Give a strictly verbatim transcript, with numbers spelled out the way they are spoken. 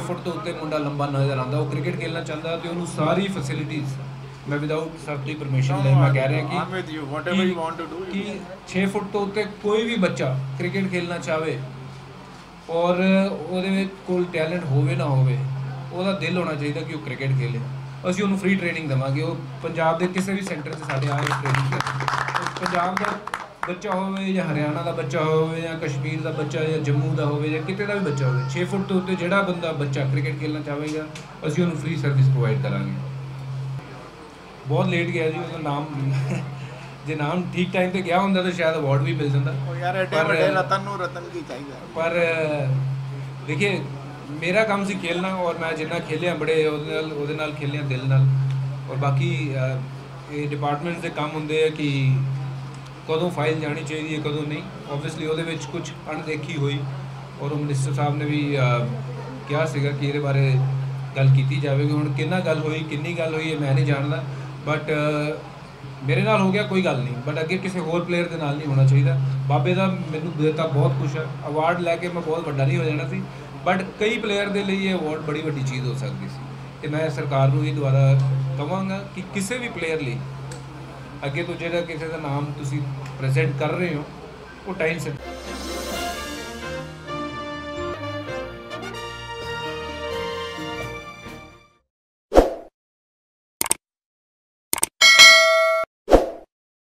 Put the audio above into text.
Foot तो उत्ते मुंडा लंबा नज़र आता, वो क्रिकेट खेलना चाहता तो उन्होंने सारी फैसिलिटीज़ मैं विदाउट सर की परमिशन ले मैं कह रहा कि कि छे फुट तो उत्ते कोई भी बच्चा क्रिकेट खेलना चाहे और ਉਹਦੇ ਕੋਲ ਟੈਲੈਂਟ ਹੋਵੇ ਨਾ ਹੋਵੇ ਉਹਦਾ ਦਿਲ ਹੋਣਾ ਚਾਹੀਦਾ ਕਿ ਉਹ ਕ੍ਰਿਕਟ ਖੇਲੇ। ਅਸੀਂ ਉਹਨੂੰ ਫ੍ਰੀ ਟ੍ਰੇਨਿੰਗ ਦੇਵਾਂਗੇ। ਉਹ ਪੰਜਾਬ ਦੇ ਕਿਸੇ ਵੀ ਸੈਂਟਰ 'ਚ ਸਾਡੇ ਆ ਕੇ ਟ੍ਰੇਨਿੰਗ ਪੰਜਾਬ ਦਾ ਬੱਚਾ ਹੋਵੇ ਜਾਂ ਹਰਿਆਣਾ ਦਾ ਬੱਚਾ ਹੋਵੇ ਜਾਂ ਕਸ਼ਮੀਰ ਦਾ ਬੱਚਾ ਜਾਂ ਜੰਮੂ ਦਾ ਹੋਵੇ ਜਾਂ ਕਿਤੇ ਦਾ ਵੀ ਬੱਚਾ ਹੋਵੇ, ਛੇ ਫੁੱਟ ਤੋਂ ਉੱਤੇ ਜਿਹੜਾ ਬੰਦਾ ਬੱਚਾ ਕ੍ਰਿਕਟ ਖੇਲਣਾ ਚਾਹੇਗਾ ਅਸੀਂ ਉਹਨੂੰ ਫ੍ਰੀ ਸਰਵਿਸ ਪ੍ਰੋਵਾਈਡ ਕਰਾਂਗੇ। ਬਹੁਤ ਲੇਟ ਗਿਆ ਜੀ, ਉਹਦਾ ਨਾਮ ਜੇ ਨਾਮ ਠੀਕ ਟਾਈਮ ਤੇ ਗਿਆ ਹੁੰਦਾ ਤਾਂ ਸ਼ਾਇਦ ਅਵਾਰਡ ਵੀ ਮਿਲ ਜਾਂਦਾ। ਯਾਰ ਐਡੇ ਵੱਡੇ ਰਤਨ ਨੂੰ ਰਤਨ ਕੀ ਚਾਹੀਦਾ। ਪਰ ਦੇਖिए मेरा काम सी खेलना और मैं जिन्ना खेलिया बड़े ਉਹਦੇ ਨਾਲ खेलिया दिल नाल और बाकी ये डिपार्टमेंट्स ਦੇ ਕੰਮ ਹੁੰਦੇ ਆ ਕਿ ਕਦੋਂ ਫਾਈਲ ਜਾਣੀ ਚਾਹੀਦੀ ਹੈ ਕਦੋਂ ਨਹੀਂ। ਓਬਵੀਅਸਲੀ ਉਹਦੇ ਵਿੱਚ ਕੁਝ ਅਣਦੇਖੀ ਹੋਈ ਔਰ ਉਹ ਮਿਨਿਸਟਰ ਸਾਹਿਬ ਨੇ ਵੀ ਕਿਹਾ ਸੀਗਾ ਕਿ ਇਹਦੇ ਬਾਰੇ ਗੱਲ ਕੀਤੀ ਜਾਵੇਗੀ। ਹੁਣ ਕਿੰਨਾ ਗੱਲ ਹੋਈ ਕਿੰਨੀ ਗੱਲ ਹੋਈ ਇਹ ਮੈਂ ਨਹੀਂ ਜਾਣਦਾ, ਬਟ ਮੇਰੇ ਨਾਲ ਹੋ ਗਿਆ ਕੋਈ ਗੱਲ ਨਹੀਂ, ਬਟ ਅੱਗੇ ਕਿਸੇ ਹੋਰ ਪਲੇਅਰ ਦੇ ਨਾਲ ਨਹੀਂ ਹੋਣਾ ਚਾਹੀਦਾ। ਬਾਬੇ ਦਾ ਮੈਨੂੰ ਦਿੱਤਾ ਬਹੁਤ ਕੁਛ ਹੈ, ਅਵਾਰਡ ਲੈ ਕੇ ਮੈਂ ਬਹੁਤ ਵੱਡਾ ਨਹੀਂ ਹੋ ਜਾਣਾ ਸੀ, ਬਟ ਕਈ ਪਲੇਅਰ ਦੇ ਲਈ ਇਹ ਅਵਾਰਡ ਬੜੀ ਵੱਡੀ ਚੀਜ਼ ਹੋ ਸਕਦੀ ਸੀ। ਤੇ ਮੈਂ ਸਰਕਾਰ ਨੂੰ ਇਹ ਦੁਆਰਾ ਕਹਾਂਗਾ ਕਿ ਕਿਸੇ ਵੀ ਪਲੇਅਰ ਲਈ ਅੱਗੇ ਤੋਂ ਜਿਹੜਾ ਕਿਸੇ ਦਾ ਨਾਮ ਤੁਸੀਂ ਪ੍ਰੈਜ਼ੈਂਟ ਕਰ ਰਹੇ ਹੋ ਉਹ ਟਾਈਮ ਸਿਰ